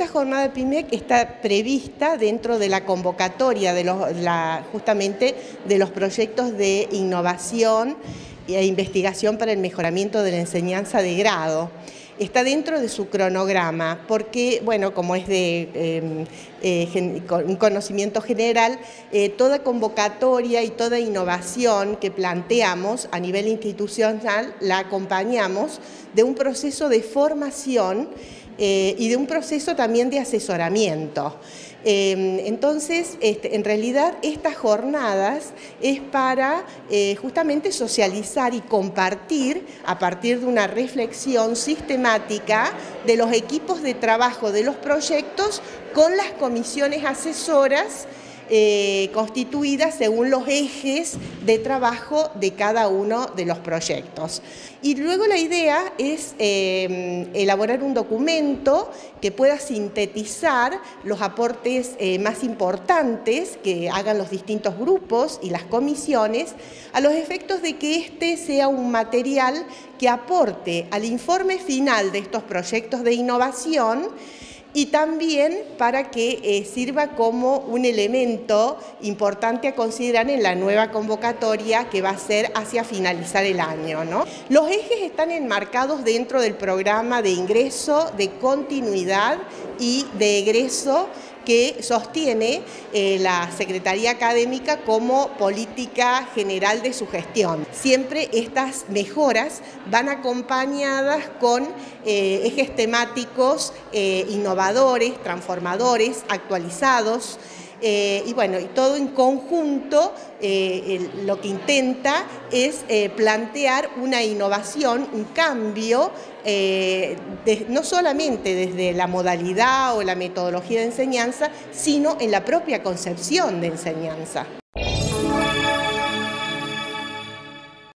esta jornada PYMEC está prevista dentro de la convocatoria de justamente de los proyectos de innovación e investigación para el mejoramiento de la enseñanza de grado. Está dentro de su cronograma porque, bueno, como es de un conocimiento general, toda convocatoria y toda innovación que planteamos a nivel institucional la acompañamos de un proceso de formación y de un proceso también de asesoramiento. Entonces, en realidad estas jornadas es para justamente socializar y compartir a partir de una reflexión sistemática de los equipos de trabajo de los proyectos con las comisiones asesoras constituidas según los ejes de trabajo de cada uno de los proyectos. Y luego la idea es elaborar un documento que pueda sintetizar los aportes más importantes que hagan los distintos grupos y las comisiones, a los efectos de que este sea un material que aporte al informe final de estos proyectos de innovación y también para que sirva como un elemento importante a considerar en la nueva convocatoria que va a ser hacia finalizar el año, ¿no? Los ejes están enmarcados dentro del programa de ingreso, de continuidad y de egreso que sostiene la Secretaría Académica como política general de su gestión. Siempre estas mejoras van acompañadas con ejes temáticos innovadores, transformadores, actualizados, y bueno, y todo en conjunto lo que intenta es plantear una innovación, un cambio, no solamente desde la modalidad o la metodología de enseñanza, sino en la propia concepción de enseñanza.